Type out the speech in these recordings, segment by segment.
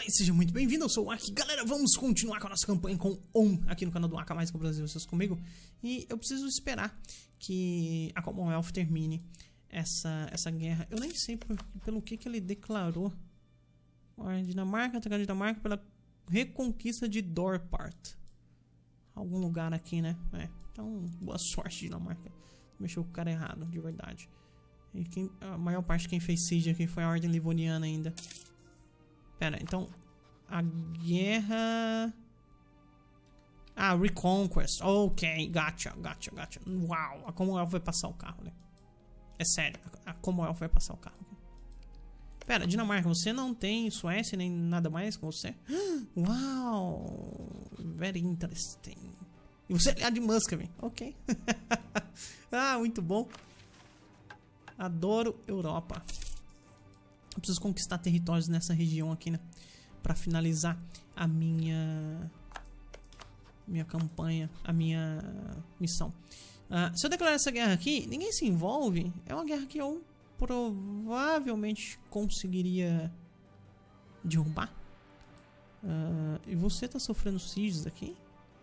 e seja muito bem-vindo, eu sou o Aki. Galera, vamos continuar com a nossa campanha com ON aqui no canal do Aka Mais que o Brasil, vocês comigo. E eu preciso esperar que a Commonwealth termine essa guerra. Eu nem sei pelo que ele declarou a Dinamarca, atacar a Dinamarca pela reconquista de Dorpat. Algum lugar aqui, né? Então, boa sorte, Dinamarca. Mexeu com o cara errado, de verdade. E a maior parte de quem fez siege aqui foi a Ordem Livoniana ainda. Pera, então a guerra... Ah, Reconquest. Ok, gotcha. Uau, a Commonwealth vai passar o carro, né? É sério, a Commonwealth vai passar o carro. Pera, Dinamarca, você não tem Suécia nem nada mais com você? Uau, very interesting. E você é aliado de Muscovy, ok. Ah, muito bom. Adoro Europa. Eu preciso conquistar territórios nessa região aqui, né? Pra finalizar a minha campanha, a minha missão. Se eu declarar essa guerra aqui, ninguém se envolve. É uma guerra que eu provavelmente conseguiria derrubar. E você tá sofrendo sieges aqui?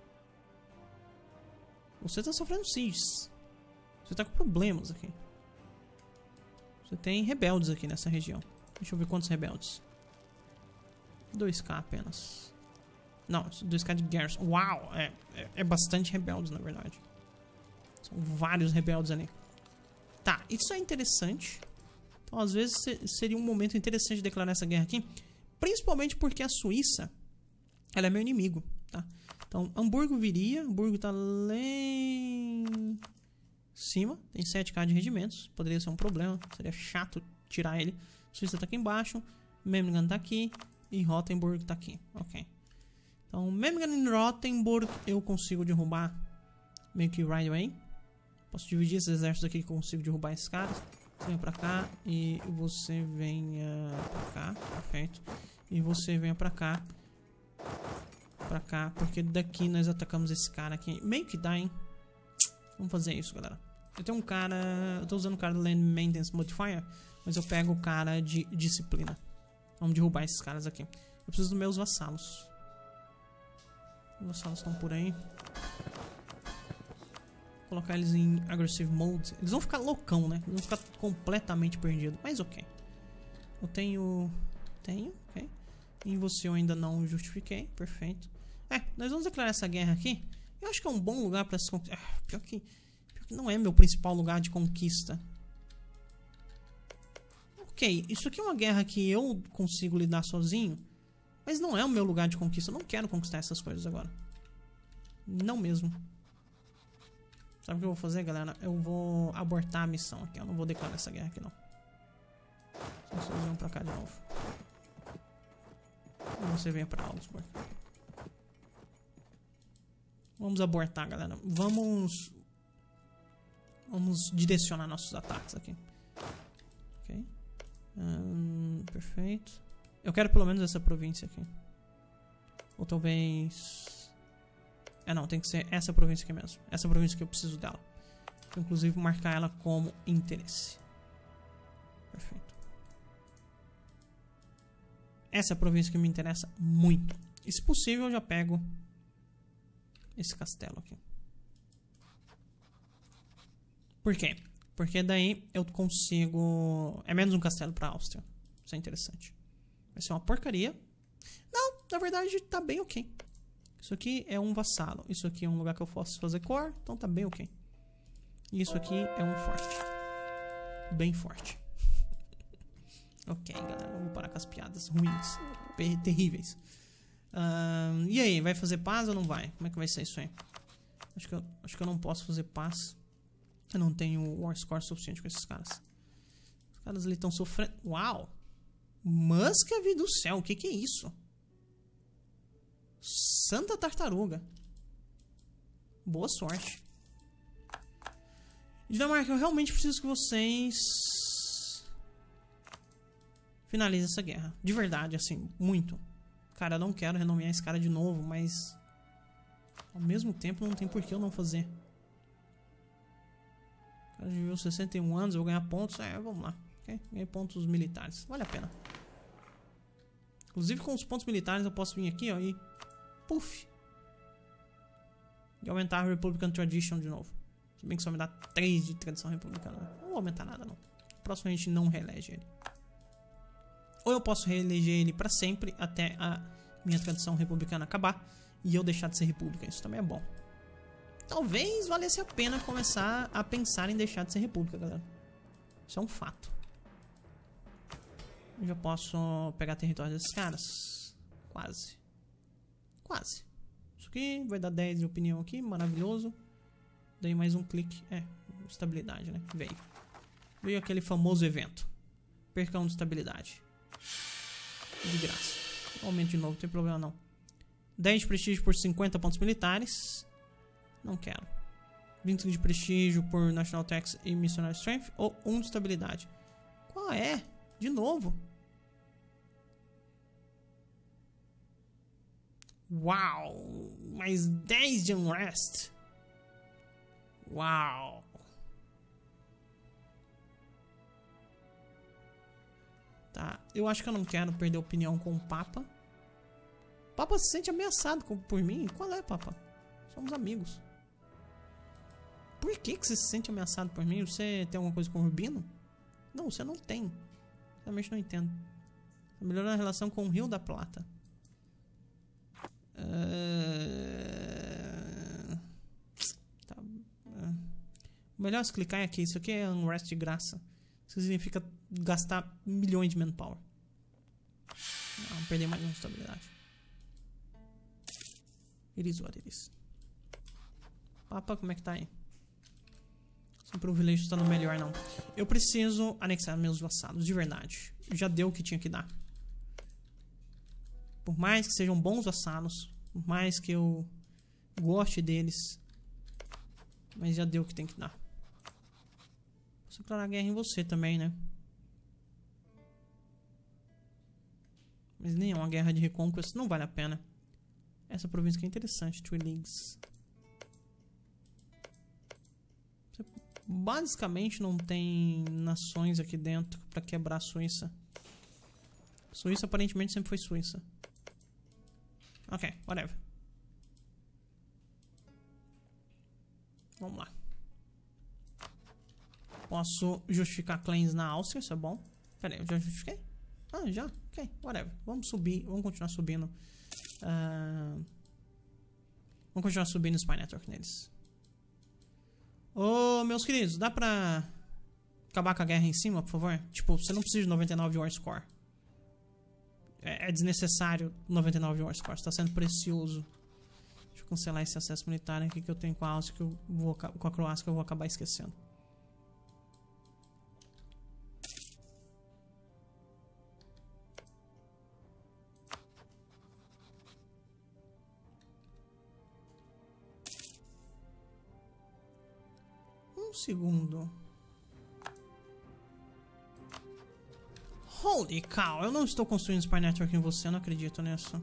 Você tá sofrendo sieges. Você tá com problemas aqui. Você tem rebeldes aqui nessa região. Deixa eu ver quantos rebeldes. 2k apenas. Não, 2k de garrison. Uau! É bastante rebeldes, na verdade. São vários rebeldes ali. Tá, isso é interessante. Então, às vezes, seria um momento interessante de declarar essa guerra aqui. Principalmente porque a Suíça, ela é meu inimigo, tá? Então, Hamburgo viria. Hamburgo tá lá em cima. Tem 7k de regimentos. Poderia ser um problema. Seria chato tirar ele. Suíça tá aqui embaixo. Memmingen tá aqui. E Rothenburg tá aqui. Ok. Então, Memmingen e Rothenburg eu consigo derrubar meio que right away. Posso dividir esses exércitos aqui que eu consigo derrubar esses caras. Você vem pra cá e você venha pra cá. Perfeito. E você venha pra cá. Pra cá. Porque daqui nós atacamos esse cara aqui. Meio que dá, hein? Vamos fazer isso, galera. Eu tenho um cara... Eu tô usando o cara do Land Maintenance Modifier. Mas eu pego o cara de disciplina. Vamos derrubar esses caras aqui. Eu preciso dos meus vassalos. Os vassalos estão por aí. Vou colocar eles em aggressive mode. Eles vão ficar loucão, né? Eles vão ficar completamente perdidos. Mas ok. Eu tenho... ok. E você eu ainda não justifiquei. Perfeito. Nós vamos declarar essa guerra aqui. Eu acho que é um bom lugar para se conquistar. Pior que não é meu principal lugar de conquista. Ok, isso aqui é uma guerra que eu consigo lidar sozinho. Mas não é o meu lugar de conquista. Eu não quero conquistar essas coisas agora. Não mesmo. Sabe o que eu vou fazer, galera? Eu vou abortar a missão aqui. Eu não vou declarar essa guerra aqui, não. Vocês vão pra cá de novo. E você vem pra Augsburg. Vamos abortar, galera. Vamos direcionar nossos ataques aqui. Ok. Perfeito. Eu quero pelo menos essa província aqui. Ou talvez... não, tem que ser essa província aqui mesmo. Essa província que eu preciso dela. Vou, inclusive, marcar ela como interesse. Perfeito. Essa é a província que me interessa muito. E se possível, eu já pego esse castelo aqui. Por quê? Porque daí eu consigo... É menos um castelo pra Áustria. Isso é interessante. Vai ser uma porcaria. Não, na verdade tá bem ok. Isso aqui é um vassalo. Isso aqui é um lugar que eu posso fazer core. Então tá bem ok. E isso aqui é um forte. Bem forte. Ok, galera. Vamos parar com as piadas ruins. Terríveis. E aí, vai fazer paz ou não vai? Como é que vai ser isso aí? Acho que eu não posso fazer paz. Eu não tenho war score suficiente com esses caras. Os caras ali estão sofrendo. Uau! Muscovy do céu, o que é isso? Santa tartaruga. Boa sorte. Dinamarca, eu realmente preciso que vocês finalizem essa guerra. De verdade, assim, muito. Cara, eu não quero renomear esse cara de novo, mas ao mesmo tempo não tem por que eu não fazer. O cara viveu 61 anos, eu vou ganhar pontos. Vamos lá. Okay? Ganhei pontos militares. Vale a pena. Inclusive com os pontos militares eu posso vir aqui, ó, e... Puf! E aumentar a Republican Tradition de novo. Se bem que só me dá 3 de tradição republicana. Não vou aumentar nada, não. Próximo a gente não reelege ele. Ou eu posso reeleger ele pra sempre até a minha tradição republicana acabar e eu deixar de ser república. Isso também é bom. Talvez valesse a pena começar a pensar em deixar de ser república, galera. Isso é um fato. Eu já posso pegar território desses caras. Quase. Quase. Isso aqui vai dar 10 de opinião aqui. Maravilhoso. Dei mais um clique. Estabilidade, né? Veio aquele famoso evento. Perca 1 de estabilidade. De graça. Aumento de novo, não tem problema não. 10 de prestígio por 50 pontos militares. Não quero. 20 de prestígio por National Tax e Missionary Strength. Ou 1 de estabilidade. Qual é? De novo. Uau! Mais 10 de Unrest. Uau! Tá, eu acho que eu não quero perder opinião com o Papa. O Papa se sente ameaçado por mim? Qual é, Papa? Somos amigos. Por que você se sente ameaçado por mim? Você tem alguma coisa com o Rubino? Não, você não tem. Realmente não entendo. Tá melhorando a relação com o Rio da Plata. Tá. Melhor se clicar aqui. Isso aqui é Unrest de graça. Isso significa gastar milhões de manpower. Não, perder mais uma estabilidade. It is what it is. Papa, como é que tá aí? Seu privilégio está no melhor, não. Eu preciso anexar meus vassalos, de verdade. Já deu o que tinha que dar. Por mais que sejam bons vassalos, por mais que eu goste deles, mas já deu o que tem que dar. Posso declarar guerra em você também, né? Mas nem é uma guerra de reconquest, não vale a pena. Essa província aqui é interessante, Three Leagues. Você basicamente não tem nações aqui dentro pra quebrar a Suíça. Suíça aparentemente sempre foi Suíça. Ok, whatever. Vamos lá. Posso justificar claims na Áustria, isso é bom. Pera aí, eu já justifiquei? Ah, já? Ok, whatever. Vamos subir, vamos continuar subindo. Vamos continuar subindo o Spy Network neles. Ô, meus queridos, dá pra acabar com a guerra em cima, por favor? Tipo, você não precisa de 99 War Score. É desnecessário 99 War Score, está sendo precioso. Deixa eu cancelar esse acesso militar aqui que eu tenho com a Áustria, que eu vou, com a Croácia, que eu vou acabar esquecendo. Um segundo. Holy cow, eu não estou construindo Spy Network em você, eu não acredito nisso.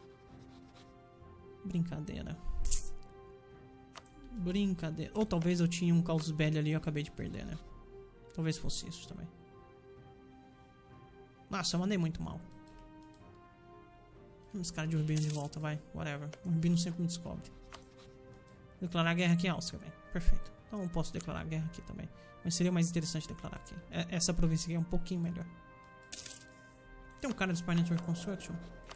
Brincadeira. Brincadeira. Ou talvez eu tinha um Casus Belli ali e eu acabei de perder, né? Talvez fosse isso também. Nossa, eu mandei muito mal. Vamos cara de Urbino de volta, vai. Whatever. O Urbino sempre me descobre. Declarar guerra aqui em Áustria, velho. Perfeito. Então eu posso declarar guerra aqui também. Mas seria mais interessante declarar aqui. Essa província aqui é um pouquinho melhor. Tem um cara de Spy Network Construction.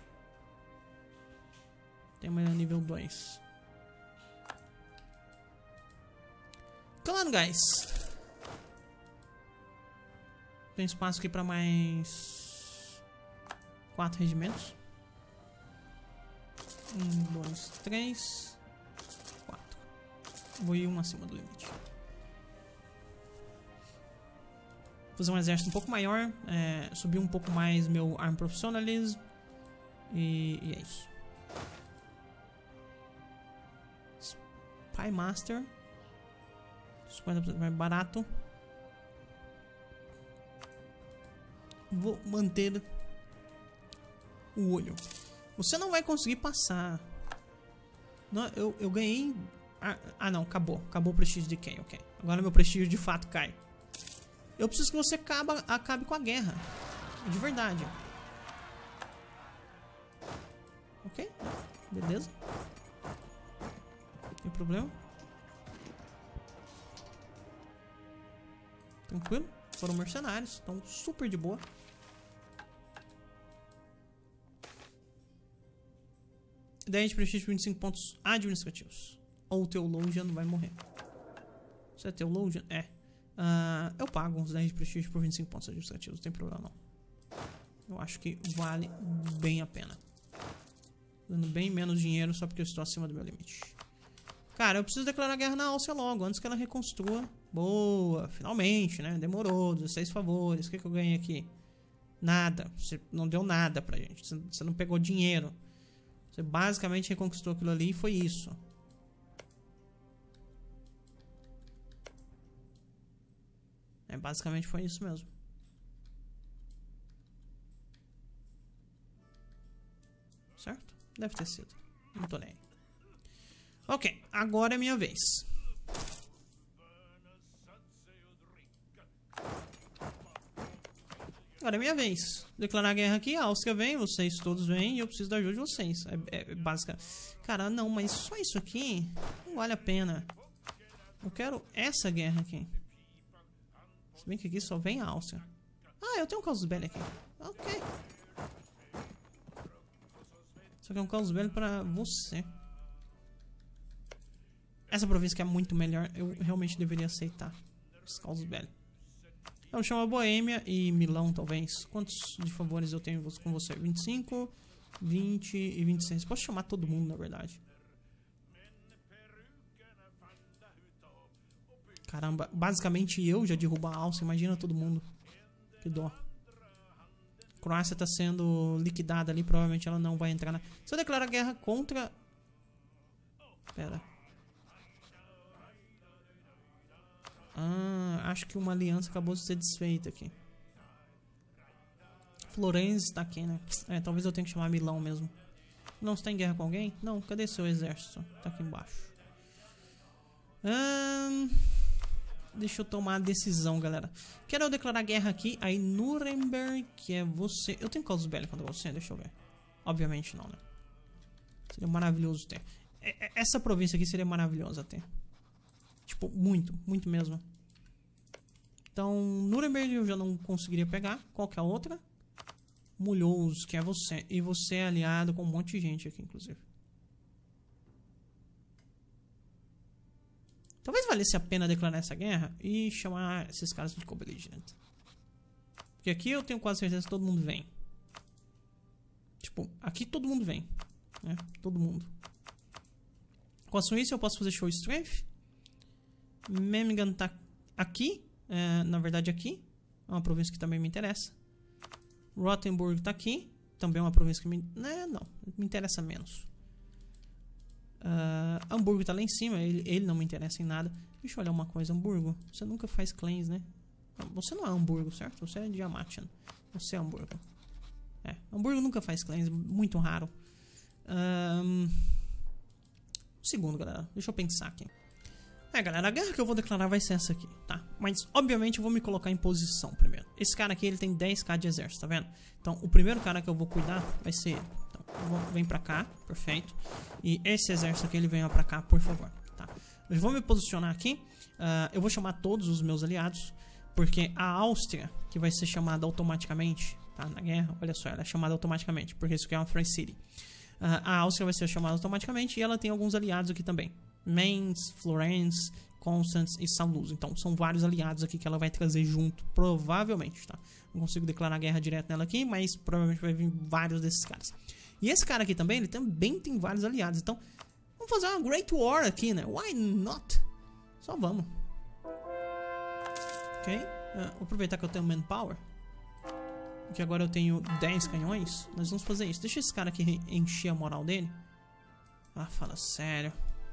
Tem uma nível 2. Come on, guys. Tem espaço aqui pra mais 4 regimentos. 1, 2, 3, 4. Vou ir um acima do limite. Fazer um exército um pouco maior, subir um pouco mais meu Arm Professionalism e é isso. Spy Master, 50% mais barato. Vou manter o olho. Você não vai conseguir passar. Não, eu ganhei. Ah não, acabou o prestígio de quem? Ok. Agora meu prestígio de fato cai. Eu preciso que você acabe com a guerra. De verdade. Ok, beleza. Não tem problema. Tranquilo. Foram mercenários, estão super de boa. Daí de prestígio, 25 pontos administrativos. Ou o Theologian vai morrer. Você é Theologian? É. Eu pago uns 10 de prestígio por 25 pontos administrativos, não tem problema não. Eu acho que vale bem a pena. Dando bem menos dinheiro só porque eu estou acima do meu limite. Cara, eu preciso declarar guerra na Áustria logo, antes que ela reconstrua. Boa, finalmente, né? Demorou, 16 favores. O que eu ganhei aqui? Nada. Você não deu nada pra gente. Você não pegou dinheiro. Você basicamente reconquistou aquilo ali e foi isso. Basicamente foi isso mesmo. Certo? Deve ter sido. Não tô nem aí. Ok, agora é minha vez. Agora é minha vez. Declarar guerra aqui, a Áustria vem, vocês todos vêm e eu preciso da ajuda de vocês. É básica. Cara, não, mas só isso aqui não vale a pena. Eu quero essa guerra aqui. Se bem que aqui só vem a Áustria. Ah, eu tenho um casus belli aqui. Ok. Só que é um casus belli pra você. Essa província que é muito melhor, eu realmente deveria aceitar. Esse casus belli. Eu chamo a Boêmia e Milão, talvez. Quantos de favores eu tenho com você? 25, 20 e 26. Posso chamar todo mundo, na verdade. Caramba, basicamente eu já derrubo a Áustria. Imagina todo mundo. Que dó. A Croácia está sendo liquidada ali. Provavelmente ela não vai entrar na... Se eu declarar guerra contra... Pera. Acho que uma aliança acabou de ser desfeita aqui. Florença está aqui, né? Talvez eu tenha que chamar Milão mesmo. Não, você tá em guerra com alguém? Não, cadê seu exército? Tá aqui embaixo. Deixa eu tomar a decisão, galera. Quero eu declarar guerra aqui. Aí Nuremberg, que é você. Eu tenho casus belli contra você? Deixa eu ver. Obviamente não, né? Seria maravilhoso ter. Essa província aqui seria maravilhosa ter. Tipo, muito, muito mesmo. Então, Nuremberg eu já não conseguiria pegar. Qual que é a outra? Mulhouse, que é você. E você é aliado com um monte de gente aqui, inclusive. Talvez valesse a pena declarar essa guerra e chamar esses caras de co-belligerant. Porque aqui eu tenho quase certeza que todo mundo vem. Tipo, aqui todo mundo vem. Né? Todo mundo. Com a Suíça eu posso fazer show strength. Memmingen tá aqui. Na verdade aqui. É uma província que também me interessa. Rothenburg tá aqui. Também é uma província que me... não, me interessa menos. Hamburgo tá lá em cima. Ele não me interessa em nada. Deixa eu olhar uma coisa. Hamburgo, você nunca faz claims, né? Você não é Hamburgo, certo? Você é Diamatian. Você é Hamburgo. Hamburgo nunca faz claims. Muito raro. Segundo, galera. Deixa eu pensar aqui. Galera, a guerra que eu vou declarar vai ser essa aqui, tá? Mas, obviamente, eu vou me colocar em posição primeiro. Esse cara aqui, ele tem 10k de exército, tá vendo? Então, o primeiro cara que eu vou cuidar vai ser ele. Então, vem pra cá, perfeito. E esse exército aqui, ele venha pra cá, por favor, tá? Eu vou me posicionar aqui. Eu vou chamar todos os meus aliados, porque a Áustria, que vai ser chamada automaticamente, tá? Na guerra, olha só, ela é chamada automaticamente, porque isso aqui é uma Free City. A Áustria vai ser chamada automaticamente e ela tem alguns aliados aqui também. Mainz, Florence, Constance e Saint-Luz. Então, são vários aliados aqui que ela vai trazer junto, provavelmente, tá? Não consigo declarar guerra direto nela aqui, mas provavelmente vai vir vários desses caras. E esse cara aqui também, ele também tem vários aliados. Então, vamos fazer uma Great War aqui, né? Why not? Só vamos. Ok? Vou aproveitar que eu tenho Manpower. Que agora eu tenho 10 canhões. Nós vamos fazer isso. Deixa esse cara aqui encher a moral dele. Fala sério.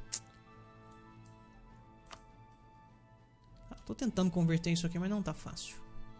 Tô tentando converter isso aqui, mas não tá fácil.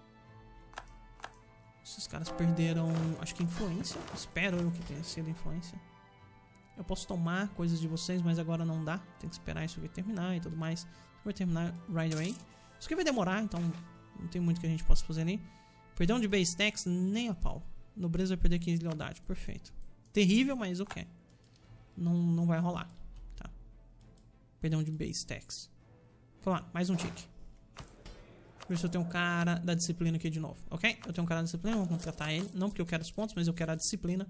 Esses caras perderam, acho que influência. Espero eu que tenha sido influência. Eu posso tomar coisas de vocês, mas agora não dá. Tem que esperar isso aqui terminar e tudo mais. Vai terminar right away. Isso aqui vai demorar, então não tem muito que a gente possa fazer ali. Perdão de base tax, nem a pau. Nobreza vai perder 15 de lealdade, perfeito. terrível, mas ok. Não vai rolar. Tá. Perdão de base tax. Vamos lá, mais um tique. Ver se eu tenho um cara da disciplina aqui de novo, ok? Eu tenho um cara da disciplina, vou contratar ele. Não porque eu quero os pontos, mas eu quero a disciplina.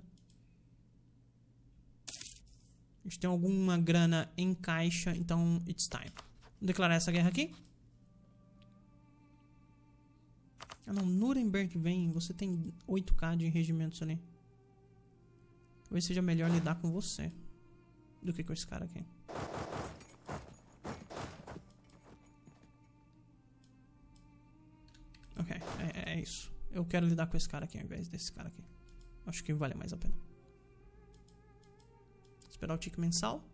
A gente tem alguma grana em caixa, então it's time. Vou declarar essa guerra aqui. Ah não, Nuremberg vem, você tem 8k de regimentos ali. Talvez seja melhor lidar com você do que com esse cara aqui. Ok, é isso. Eu quero lidar com esse cara aqui ao invés desse cara aqui. Acho que vale mais a pena. Esperar o tique mensal.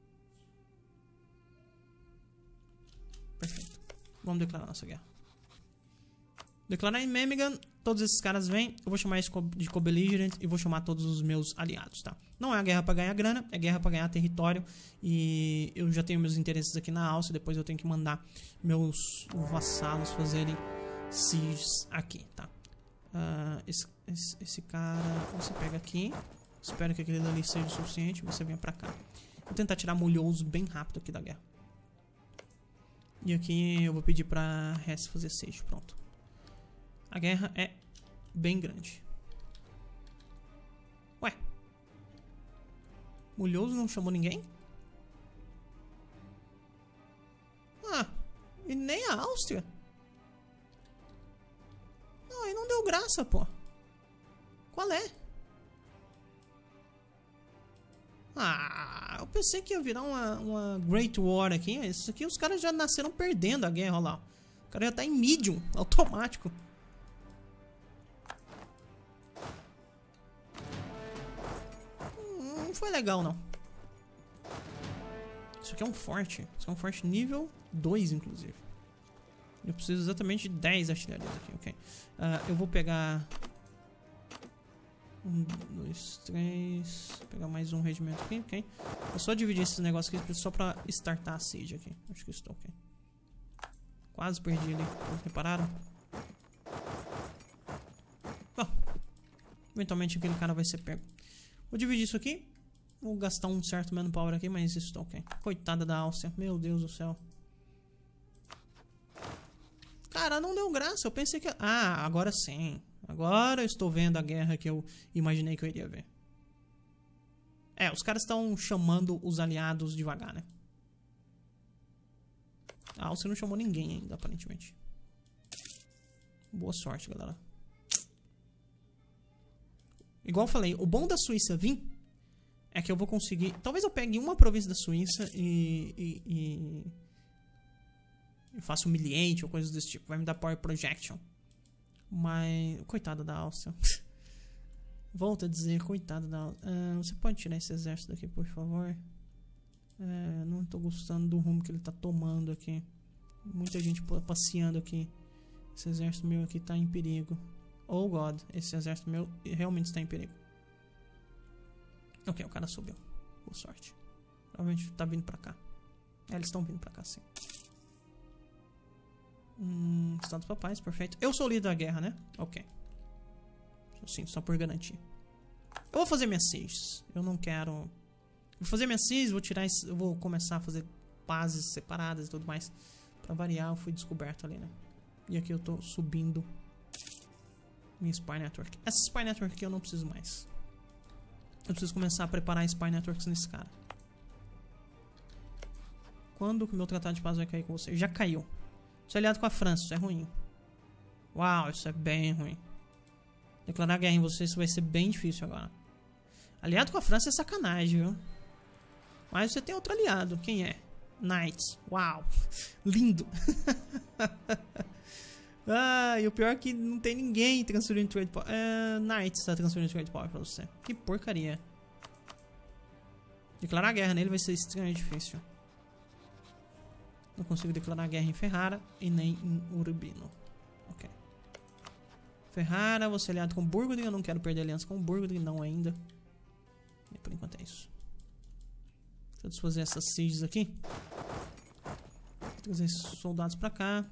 Perfeito. Vamos declarar nossa guerra. Declarar em Memmingen. Todos esses caras vêm. Eu vou chamar isso de co-belligerent e vou chamar todos os meus aliados, tá? Não é a guerra pra ganhar grana, é guerra pra ganhar território. E eu já tenho meus interesses aqui na Áustria. Depois eu tenho que mandar meus vassalos fazerem sieges aqui, tá? Esse cara você pega aqui. Espero que aquele dali seja o suficiente. Você venha pra cá. Vou tentar tirar Mulhouse bem rápido aqui da guerra. E aqui eu vou pedir pra Hesse fazer siege. Pronto. A guerra é bem grande. Ué. Mulhouse não chamou ninguém? Ah, e nem a Áustria? Não, aí não deu graça, pô. Qual é? Ah, eu pensei que ia virar uma Great War aqui. Isso aqui os caras já nasceram perdendo a guerra, olha lá. O cara já tá em medium, automático. Não foi legal, não. Isso aqui é um forte. Isso aqui é um forte nível 2, inclusive. Eu preciso exatamente de 10 artilharias aqui, ok. Eu vou pegar... 1, 2, 3... Vou pegar mais um regimento aqui, ok. Vou só dividir esses negócios aqui só pra startar a siege aqui. Acho que estou ok. Quase perdi ali. Repararam? Bom, eventualmente aquele cara vai ser pego. Vou dividir isso aqui. Vou gastar um certo manpower aqui, mas isso tá ok. Coitada da Áustria. Meu Deus do céu. Cara, não deu graça. Eu pensei que... Ah, agora sim. Agora eu estou vendo a guerra que eu imaginei que eu iria ver. É, os caras estão chamando os aliados devagar, né? A Áustria não chamou ninguém ainda, aparentemente. Boa sorte, galera. Igual eu falei, o bom da Suíça vir é que eu vou conseguir... Talvez eu pegue uma província da Suíça e faça humiliante ou coisas desse tipo. Vai me dar power projection. Mas... Coitada da Áustria. Volto a dizer, coitada da Áustria. Você pode tirar esse exército daqui, por favor? Não tô gostando do rumo que ele tá tomando aqui. Muita gente passeando aqui. Esse exército meu aqui tá em perigo. Oh God, esse exército meu realmente está em perigo. Ok, o cara subiu. Boa sorte. Provavelmente tá vindo pra cá. Eles estão vindo pra cá, sim. Estados papais, perfeito. Eu sou o líder da guerra, né? Ok. Sim, só por garantir. Eu vou fazer minhas sieges. Eu não quero... Vou fazer minhas sieges, vou tirar... Eu vou começar a fazer bases separadas e tudo mais. Pra variar, eu fui descoberto ali, né? E aqui eu tô subindo minha Spy Network. Essa Spy Network aqui eu não preciso mais. Eu preciso começar a preparar Spy Networks nesse cara. Quando que o meu tratado de paz vai cair com você? Já caiu. Você é aliado com a França, isso é ruim. Uau, isso é bem ruim. Declarar guerra em você, isso vai ser bem difícil agora. Aliado com a França é sacanagem, viu? Mas você tem outro aliado. Quem é? Knights. Uau. Lindo. E o pior é que não tem ninguém transferindo trade power. Knights tá transferindo trade power pra você. Que porcaria. Declarar guerra nele vai ser extremamente difícil. Não consigo declarar guerra em Ferrara e nem em Urbino. Ok. Ferrara, você é aliado com Burgundy. Eu não quero perder aliança com Burgundy, não ainda. E por enquanto é isso. Deixa eu desfazer essas sieges aqui. Vou trazer esses soldados pra cá.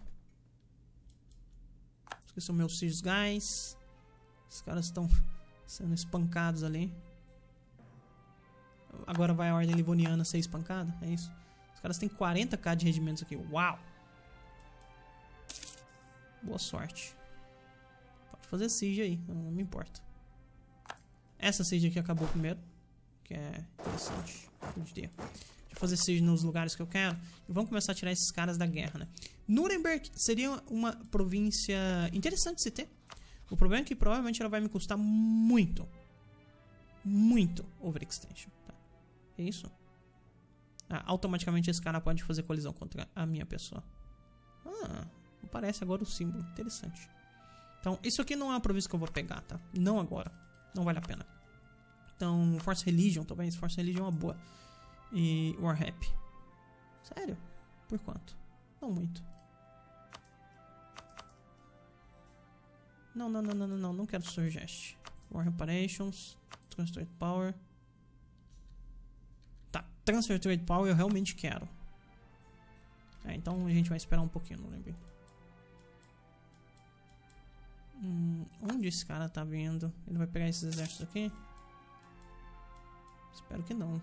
Esses são meus sieges guys. Os caras estão sendo espancados ali. agora vai a Ordem Livoniana ser espancada? É isso? Os caras têm 40k de regimentos aqui. Uau! Boa sorte. Pode fazer siege aí, não me importa. Essa siege aqui acabou primeiro, que é interessante. Deixa eu fazer siege nos lugares que eu quero. E vamos começar a tirar esses caras da guerra, né? Nuremberg seria uma província interessante de se ter. O problema é que provavelmente ela vai me custar muito. Muito overextension. Tá? É isso? Automaticamente esse cara pode fazer colisão contra a minha pessoa. Aparece agora o símbolo. Interessante. Então, isso aqui não é uma província que eu vou pegar, tá? Não agora. Não vale a pena. Então, Force Religion, talvez. Force Religion é uma boa. E Warrap. Sério? Por quanto? Não muito. Não quero Surgest. War Reparations. Transfer Trade Power. Tá, Transfer Trade Power eu realmente quero. Então a gente vai esperar um pouquinho, não lembro. Onde esse cara tá vindo? Ele vai pegar esses exércitos aqui? Espero que não.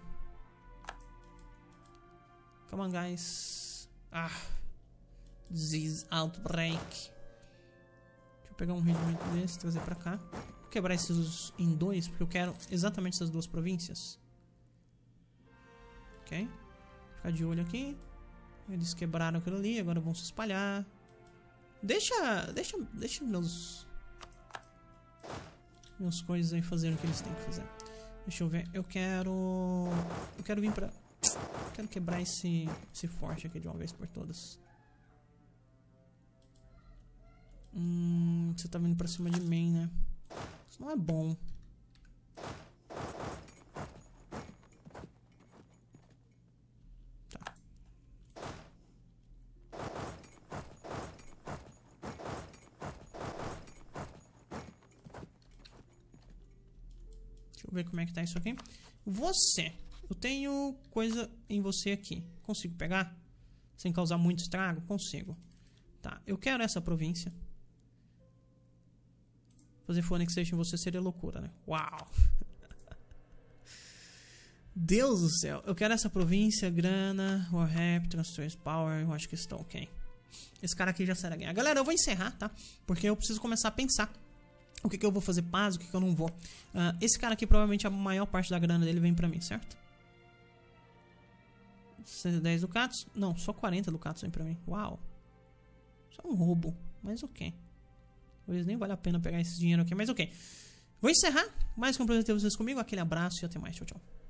Come on, guys. Disease Outbreak. Deixa eu pegar um regimento desse, trazer pra cá. Vou quebrar esses em dois, porque eu quero exatamente essas duas províncias. Ok. Ficar de olho aqui. Eles quebraram aquilo ali, agora vão se espalhar. Deixa meus coisas aí fazerem o que eles têm que fazer. Deixa eu ver. Eu quero vir pra... Quero quebrar esse forte aqui de uma vez por todas. Você tá vindo pra cima de mim, né? Isso não é bom. Tá. Deixa eu ver como é que tá isso aqui. Você. Eu tenho coisa em você aqui. Consigo pegar? Sem causar muito estrago? Consigo. Tá. Eu quero essa província. Fazer full annexation em você seria loucura, né? Uau! Deus do céu. Eu quero essa província, grana, Warrap, Transfer Power. Eu acho que estão ok. Esse cara aqui já será ganhar. Galera, eu vou encerrar, tá? Porque eu preciso começar a pensar. O que eu vou fazer paz, o que eu não vou. Esse cara aqui, provavelmente, a maior parte da grana dele vem pra mim, certo? 110 ducatos? Não, só 40 ducatos vem pra mim. Uau. Isso é um roubo, mas ok. Talvez nem vale a pena pegar esse dinheiro aqui, mas ok. Vou encerrar. Mais que um prazer ter vocês comigo. Aquele abraço e até mais. Tchau, tchau.